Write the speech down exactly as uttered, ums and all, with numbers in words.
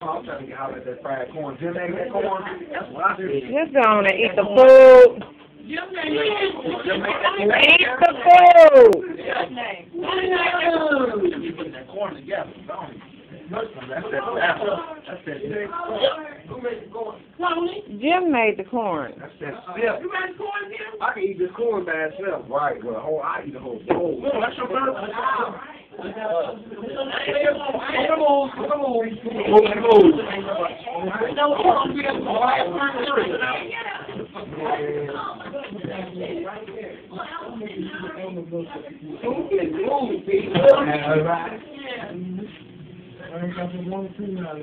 I'm trying to get out of that fried corn. Jim ain't that corn. That's what I said. Just go on and eat the food. Jim ain't that Eat the food. You put that corn together, don't you? That's that. That's that. Who made the corn? Jim made the corn. That's that sip. You made the corn, Jim? I can eat this corn by itself. Right. Well, whole, I eat the whole bowl. No, that's your bird. Come on, come on. Come on. I ain't got the one two now.